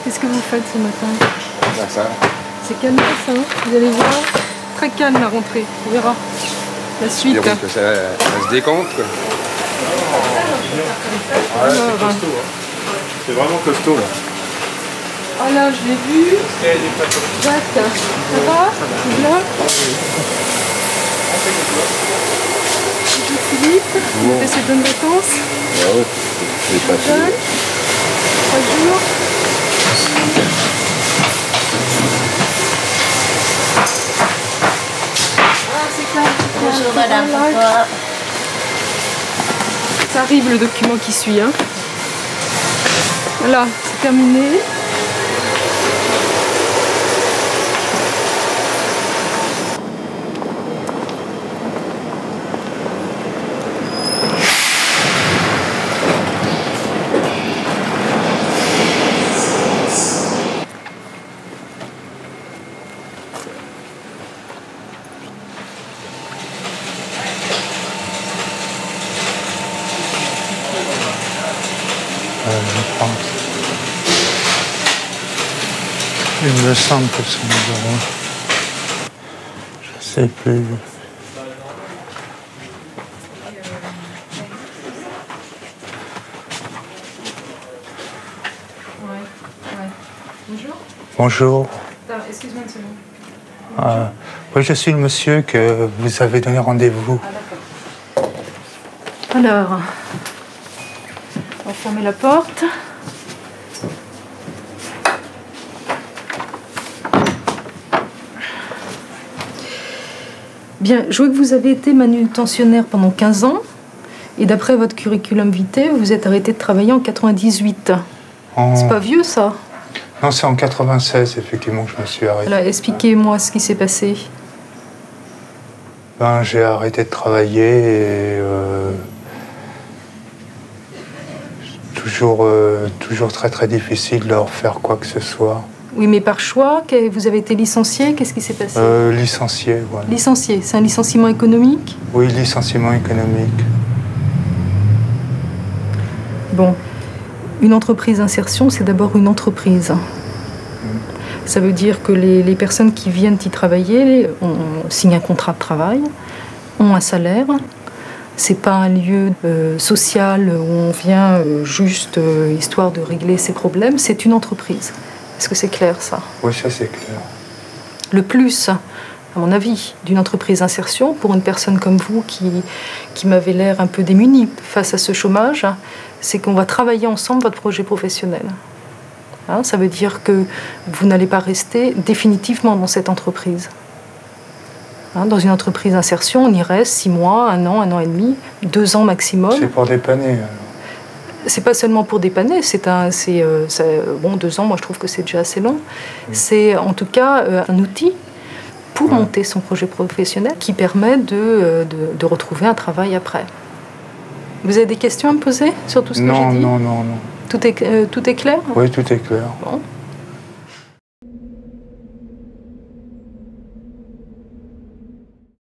Qu'est-ce que vous faites ce matin? Là, ça. C'est calme ça, hein, vous allez voir. Très calme la rentrée, on verra. La suite. Que ça se décompte, quoi. Alors, C'est vraiment costaud, là. ah là, je l'ai vu. Jacques, ça va? Bien. Bonjour Philippe, vous avez passé de bonnes vacances? Ah ouais, j'ai passé. 3 jours. Ah, c'est clair. Bonjour madame, pourquoi? Ça arrive le document qui suit. Hein. Voilà, c'est terminé. Je pense. Il me semble que c'est un numéro. Je sais plus. Bonjour. Bonjour. Excuse-moi une seconde. Oui, je suis le monsieur que vous avez donné rendez-vous. Ah, d'accord. Alors, on va fermer la porte. Bien, je vois que vous avez été manutentionnaire pendant 15 ans. Et d'après votre curriculum vitae, vous êtes arrêté de travailler en 98. C'est pas vieux, ça? Non, c'est en 96, effectivement, que je me suis arrêté. Alors, expliquez-moi ce qui s'est passé. Ben, j'ai arrêté de travailler et toujours très très difficile de leur faire quoi que ce soit. Oui, mais par choix, vous avez été licencié, qu'est-ce qui s'est passé? Licencié, voilà. Licencié, c'est un licenciement économique? Oui, licenciement économique. Bon, une entreprise d'insertion, c'est d'abord une entreprise. Ça veut dire que les personnes qui viennent y travailler signent un contrat de travail, ont un salaire. C'est pas un lieu social où on vient juste histoire de régler ses problèmes, c'est une entreprise. Est-ce que c'est clair, ça? Oui, ça c'est clair. Le plus, à mon avis, d'une entreprise d'insertion, pour une personne comme vous qui m'avait l'air un peu démunie face à ce chômage, c'est qu'on va travailler ensemble votre projet professionnel. Hein, ça veut dire que vous n'allez pas rester définitivement dans cette entreprise. Hein, dans une entreprise d'insertion, on y reste 6 mois, 1 an et demi, 2 ans maximum. C'est pour dépanner, alors. C'est pas seulement pour dépanner, bon, 2 ans, moi je trouve que c'est déjà assez long. C'est en tout cas un outil pour monter son projet professionnel qui permet de retrouver un travail après. Vous avez des questions à me poser sur tout ce que j'ai dit? Non. Tout est clair? Oui, tout est clair. Bon.